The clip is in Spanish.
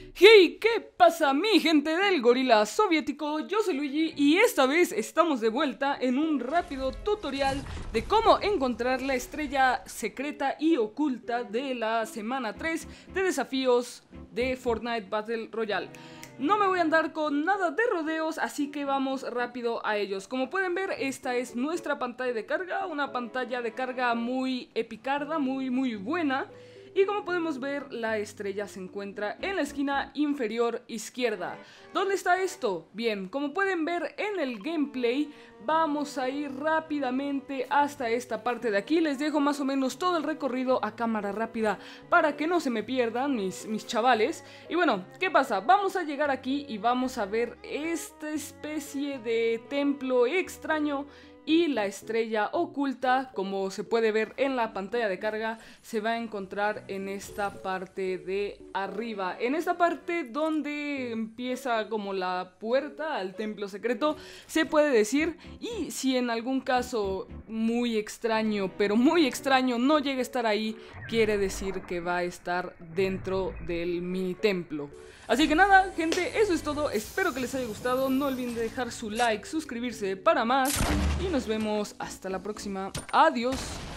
Hey, ¿qué pasa mi gente del gorila soviético? Yo soy Luigi y esta vez estamos de vuelta en un rápido tutorial de cómo encontrar la estrella secreta y oculta de la semana 3 de desafíos de Fortnite Battle Royale. No me voy a andar con nada de rodeos, así que vamos rápido a ellos. Como pueden ver, esta es nuestra pantalla de carga, una pantalla de carga muy epicarda, muy buena. Y como podemos ver, la estrella se encuentra en la esquina inferior izquierda. ¿Dónde está esto? Bien, como pueden ver en el gameplay, vamos a ir rápidamente hasta esta parte de aquí. Les dejo más o menos todo el recorrido a cámara rápida para que no se me pierdan mis chavales. Y bueno, ¿qué pasa? Vamos a llegar aquí y vamos a ver esta especie de templo extraño. Y la estrella oculta, como se puede ver en la pantalla de carga, se va a encontrar en esta parte de arriba. En esta parte donde empieza como la puerta al templo secreto, se puede decir. Y si en algún caso muy extraño, pero muy extraño, no llega a estar ahí, quiere decir que va a estar dentro del mini templo. Así que nada, gente, eso es todo. Espero que les haya gustado. No olviden de dejar su like, suscribirse para más. Y nos vemos hasta la próxima. Adiós.